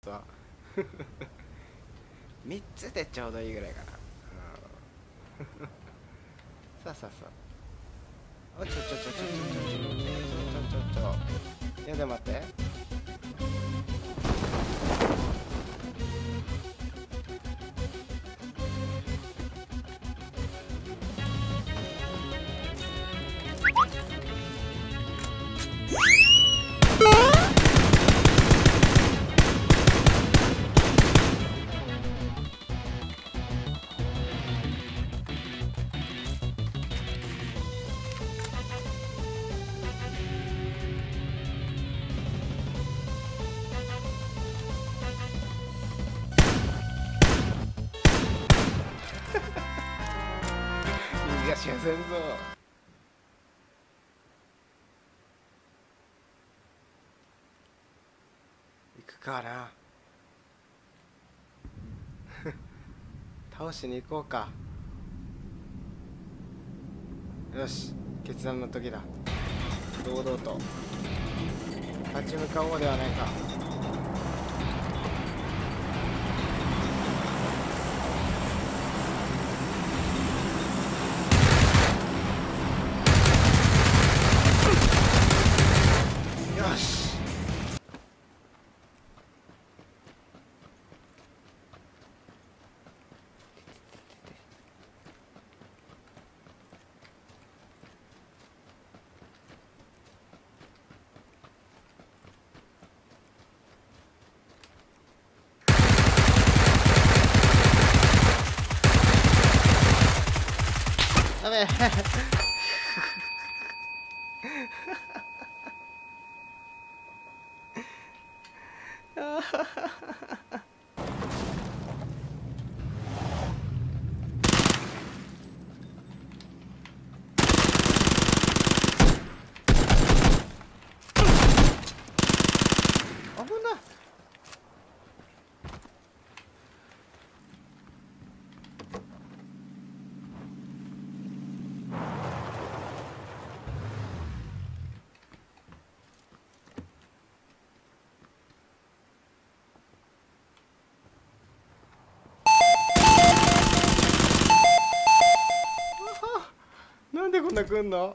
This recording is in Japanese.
さ3つでちょうどいいぐらいかな。さあさあさあ、おちょちょちょちょちょちょちょちょちょちょちょ、いやでも待って。逃がしやせんぞ。行くかな。倒しに行こうか。よし、決断の時だ。堂々と立ち向かおうではないか。よし。ダメ。危ない。なんでこんな来んの？